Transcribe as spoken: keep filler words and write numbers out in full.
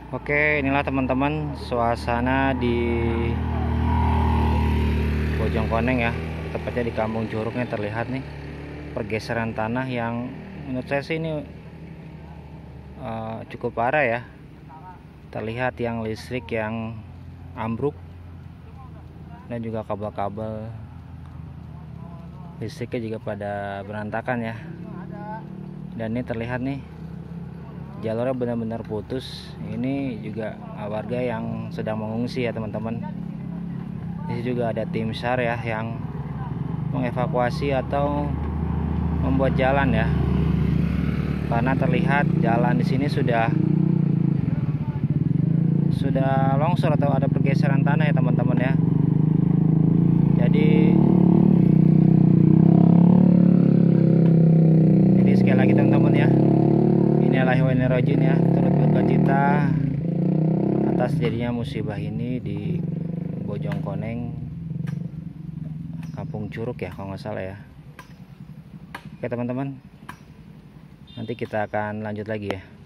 Oke, inilah teman-teman suasana di Bojongkoneng ya, tepatnya di Kampung Curugnya. Terlihat nih pergeseran tanah yang menurut saya sih ini uh, cukup parah ya. Terlihat yang listrik yang ambruk dan juga kabel-kabel listriknya juga pada berantakan ya. Dan ini terlihat nih jalurnya benar-benar putus. Ini juga warga yang sedang mengungsi ya teman-teman. Di sini juga ada tim SAR ya yang mengevakuasi atau membuat jalan ya. Karena terlihat jalan di sini sudah sudah longsor atau ada pergeseran tanah ya teman-teman ya. Jadi jadi sekali lagi teman-teman ya, inilah wa inna rajin ya, turut berduka cita atas jadinya musibah ini di Bojongkoneng, Kampung Curug ya kalau nggak salah ya. Oke teman-teman, nanti kita akan lanjut lagi ya.